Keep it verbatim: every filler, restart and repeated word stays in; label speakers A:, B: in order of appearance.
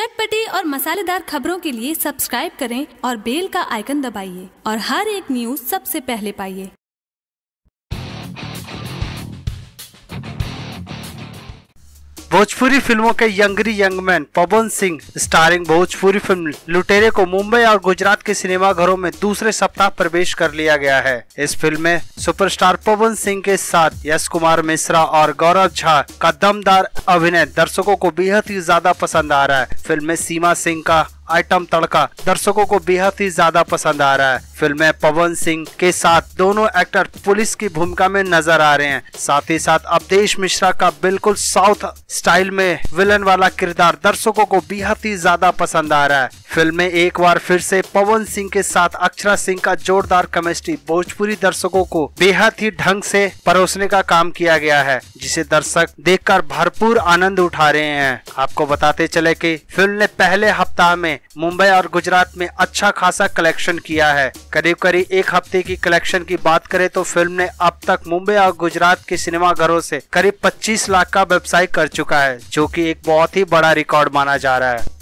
A: चटपटी और मसालेदार खबरों के लिए सब्सक्राइब करें और बेल का आइकन दबाइए और हर एक न्यूज सबसे पहले पाइए।
B: भोजपुरी फिल्मों के यंगरी young man Pawan Singh starring Bhojpuri film Lutere को मुंबई और गुजरात के सिनेमाघरों में दूसरे सप्ताह प्रवेश कर लिया गया है। इस फिल्म में सुपरस्टार पवन सिंह के साथ यश कुमार मिश्रा और गौरव झा का दमदार अभिनय दर्शकों को बेहद ही ज्यादा पसंद आ रहा है। फिल्म में सीमा सिंह का आइटम तड़का दर्शकों को बेहद ही ज्यादा पसंद आ रहा है। फिल्म में पवन सिंह के साथ दोनों एक्टर पुलिस की भूमिका में नजर आ रहे हैं। साथ ही साथ अवधेश मिश्रा का बिल्कुल साउथ स्टाइल में विलन वाला किरदार दर्शकों को बेहद ही ज्यादा पसंद आ रहा है। फिल्म में एक बार फिर से पवन सिंह के साथ अक्षरा सिंह का जोरदार केमिस्ट्री भोजपुरी दर्शकों को बेहद ही ढंग से परोसने का काम किया गया है, जिसे दर्शक देखकर भरपूर आनंद उठा रहे हैं। आपको बताते चले कि फिल्म ने पहले हफ्ता में मुंबई और गुजरात में अच्छा खासा कलेक्शन किया है। करीब करीब एक हफ्ते की कलेक्शन की बात करें तो फिल्म ने अब तक मुंबई और गुजरात के सिनेमाघरों से करीब पच्चीस लाख का व्यवसाय कर चुका है, जो कि एक बहुत ही बड़ा रिकॉर्ड माना जा रहा है।